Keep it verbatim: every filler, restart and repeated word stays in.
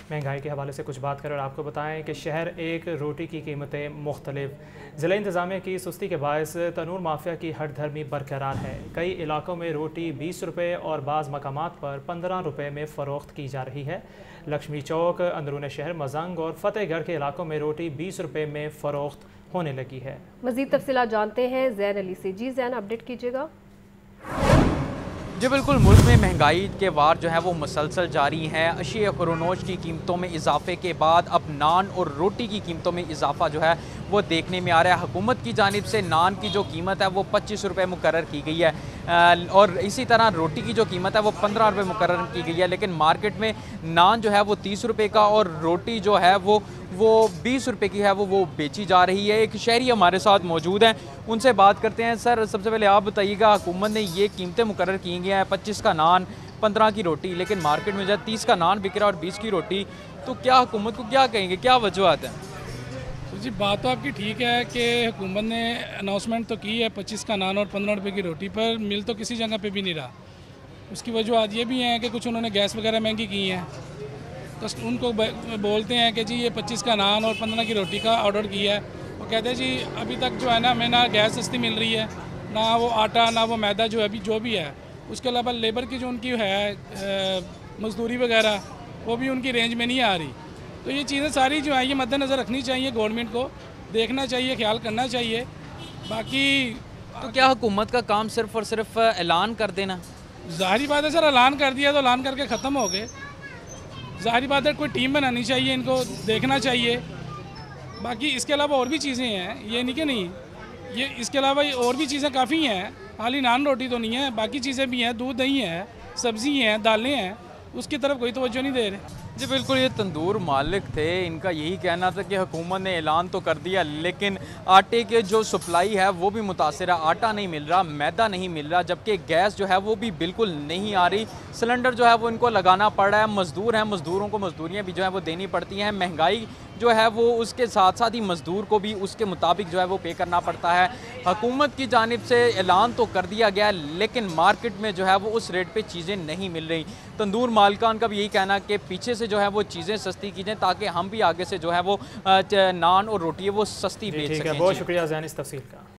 महंगाई के हवाले से कुछ बात करें और आपको बताएं कि शहर एक रोटी की कीमतें मुख्तलिफ। ज़िला इंतज़ामिया की सुस्ती के बायस तनूर माफिया की हठधर्मी बरकरार है। कई इलाकों में रोटी बीस रुपये और बाज़ मकामात पर पंद्रह रुपये में फ़रोख्त की जा रही है। लक्ष्मी चौक, अंदरून शहर मजंग और फतेहगढ़ के इलाकों में रोटी बीस रुपये में फ़रोख्त होने लगी है। मज़ीद तफ़सीलात जानते हैं ज़ैन अली से। जी ज़ैन, अपडेट कीजिएगा। जी बिल्कुल, मुल्क में महंगाई के वार जो है वो मुसलसल जारी हैं। अशिया खुरोनोश की कीमतों में इजाफे के बाद अब नान और रोटी की कीमतों में इजाफा जो है वो देखने में आ रहा है। हुकूमत की जानिब से नान की जो कीमत है वो पच्चीस रुपये मुकर्रर की गई है और इसी तरह रोटी की जो कीमत है वो पंद्रह रुपये मुकर्रर की गई है। लेकिन मार्केट में नान जो है वो तीस रुपये का और रोटी जो है वो वो बीस रुपये की है वो वो बेची जा रही है। एक शहरी हमारे साथ मौजूद हैं, उनसे बात करते हैं। सर, सबसे पहले आप बताइएगा, हुकूमत ने ये कीमतें मुकर्रर की गई हैं, पच्चीस का नान, पंद्रह की रोटी, लेकिन मार्केट में जो है तीस का नान बिक रहा है और बीस की रोटी, तो क्या हुकूमत को क्या कहेंगे, क्या वजूहत है? तो जी बात तो आपकी ठीक है कि हुकूमत ने अनाउंसमेंट तो की है पच्चीस का नान और पंद्रह रुपये की रोटी, पर मिल तो किसी जगह पे भी नहीं रहा। उसकी वजूहत ये भी हैं कि कुछ उन्होंने गैस वगैरह महंगी की हैं, तो उनको बोलते हैं कि जी ये पच्चीस का नान और पंद्रह की रोटी का ऑर्डर किया है, वो कहते हैं जी अभी तक जो है ना हमें ना गैस सस्ती मिल रही है, ना वो आटा, ना वो मैदा जो अभी जो भी है, उसके अलावा लेबर की जो उनकी है मजदूरी वगैरह वो भी उनकी रेंज में नहीं आ रही। तो ये चीज़ें सारी जो है ये मद्देनज़र रखनी चाहिए, गवर्नमेंट को देखना चाहिए, ख्याल करना चाहिए। बाकी तो क्या हुकूमत का काम सिर्फ और सिर्फ ऐलान कर देना? ज़ाहिरी बात है सर, ऐलान कर दिया तो ऐलान करके ख़त्म हो गए। ज़ाहिरी बात है कोई टीम बनानी चाहिए, इनको देखना चाहिए। बाकी इसके अलावा और भी चीज़ें हैं, ये नहीं कि नहीं, ये इसके अलावा और भी चीज़ें काफ़ी हैं, खाली नान रोटी तो नहीं है, बाकी चीज़ें भी हैं, दूध दही है, सब्ज़ी हैं, दालें हैं, उसकी तरफ कोई तवज्जो नहीं दे रहे। जी बिल्कुल, ये तंदूर मालिक थे, इनका यही कहना था कि हुकूमत ने ऐलान तो कर दिया लेकिन आटे के जो सप्लाई है वो भी मुतासर है। आटा नहीं मिल रहा, मैदा नहीं मिल रहा, जबकि गैस जो है वो भी बिल्कुल नहीं आ रही। सिलेंडर जो है वो इनको लगाना पड़ रहा है। मज़दूर हैं, मज़दूरों को मजदूरियाँ भी जो है वो देनी पड़ती हैं। महंगाई जो है वो उसके साथ साथ ही मज़दूर को भी उसके मुताबिक जो है वो पे करना पड़ता है। हुकूमत की जानिब से ऐलान तो कर दिया गया लेकिन मार्केट में जो है वो उस रेट पे चीज़ें नहीं मिल रही। तंदूर मालिकान का भी यही कहना कि पीछे से जो है वो चीज़ें सस्ती की जाएँ ताकि हम भी आगे से जो है वो नान और रोटी वो सस्ती बेच सकें। बहुत शुक्रिया ज़ैन इस तफसील का।